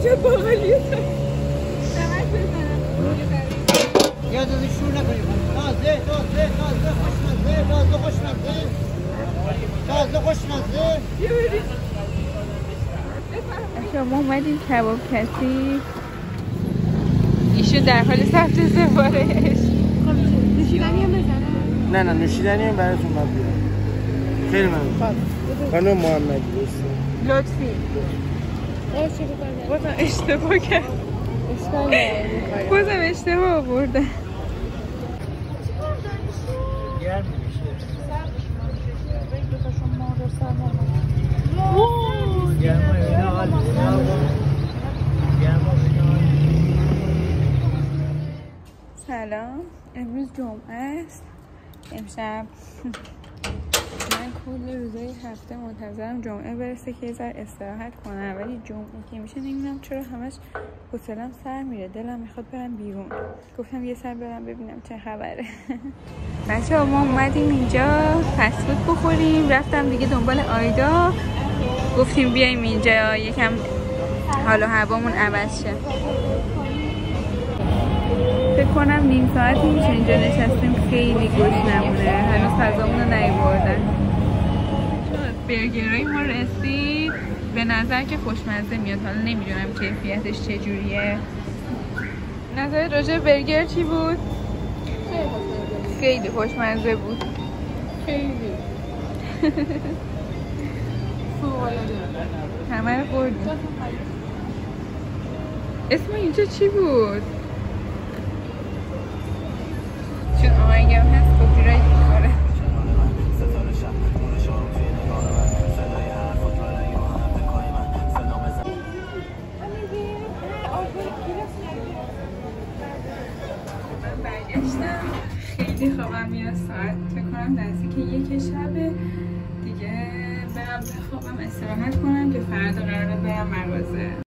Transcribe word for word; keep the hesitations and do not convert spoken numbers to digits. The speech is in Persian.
چه باقالیه تو نمک بزنم یادتون شور نکنیم. تازه تازه تازه خوشمزه تازه خوشمزه تازه خوشمزه. بیا بریم. شما اومدیم کباب کسی ایشون در حال ثبت سفارش. نوشیدنی هم بزنم؟ نه نه نوشیدنی هم براتون باید بیارم. خیلی ممنون. خانم محمدی لطفی بازم اشتباه کرد. بازم اشتباه آورده. گرم میشه. سلام، امروز جمعه است. امشب من کل روزای هفته منتظرم جمعه برسه که یه ذره استراحت کنم، ولی جمعه که میشه نمیدونم چرا همش حوصله‌ام سر میره، دلم میخواد برم بیرون. گفتم یه سر برم ببینم چه خبره. بچه‌ها ما اومدیم اینجا فست فود بخوریم. رفتم دیگه دنبال آیدا، گفتیم بیایم اینجا یکم حال و هوامون عوض شه. فکر کنم نیم ساعتی میشه اینجا نشستیم، خیلی گشنمونه، هنوز غذامون رو نیاوردن. برگرای ما رسید، به نظر که خوشمزه میاد، حالا نمیدونم کیفیتش چجوریه. نظرت راجع به برگر چی بود؟ خیلی خوشمزه بود. خیلی همه رو خوردیم. اسم اینجا چی بود؟ چون آهنگم هست کپی رایت میخوره. من برگشتم، خیلی خوابم میاد، ساعت فکر کنم نزدیک یک شبه دیگه. برم بخوابم استراحت کنم که فردا قراره برم مغازه.